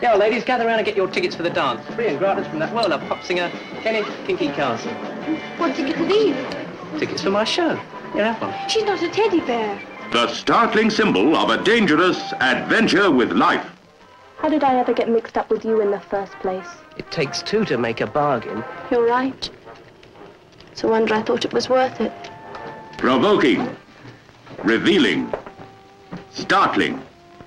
Yeah, well, ladies, gather around and get your tickets for the dance. Free and gratis from that well-loved pop singer, Kinky Castle. What ticket to these? Tickets for my show. Here, have one. She's not a teddy bear. The startling symbol of a dangerous adventure with life. How did I ever get mixed up with you in the first place? It takes two to make a bargain. You're right. It's a wonder I thought it was worth it. Provoking, revealing, startling.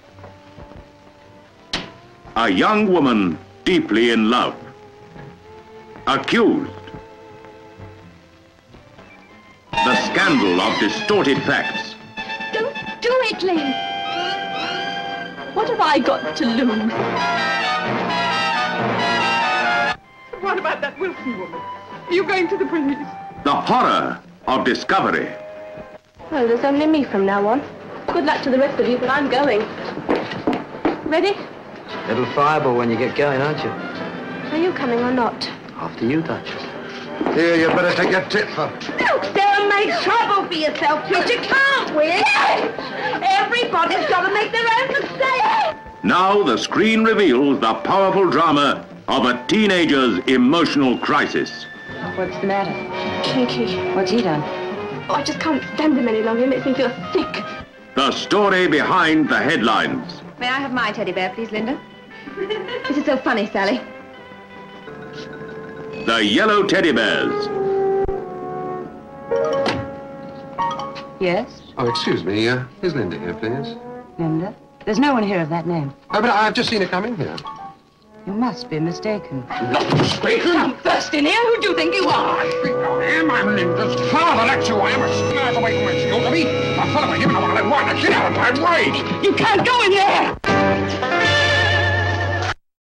A young woman deeply in love. Accused. The scandal of distorted facts. Don't do it, Lynn. What have I got to lose? What about that Wilson woman? Are you going to the police? The horror of discovery. Well, there's only me from now on. Good luck to the rest of you, but I'm going. Ready? Little fireball when you get going, aren't you? Are you coming or not? After you, Duchess. Here, you better take your tip for. Don't Sarah, make trouble for yourself, please. You can't win. Everybody's got to make their own mistake. Now the screen reveals the powerful drama of a teenager's emotional crisis. What's the matter? Kinky. What's he done? Oh, I just can't stand him any longer. He makes me feel sick. The story behind the headlines. May I have my teddy bear, please, Linda? This is so funny, Sally. The Yellow Teddybears. Yes? Oh, excuse me. Is Linda here, please? Linda? There's no one here of that name. Oh, but I've just seen her come in here. You must be mistaken. Not mistaken? Come first in here. Who do you think you are? I speak no name. I'm Linda's father. That's who I am. A snag away from where she ought to be. A fellow like him, I want to let one. Now get out of my way. You can't go in there.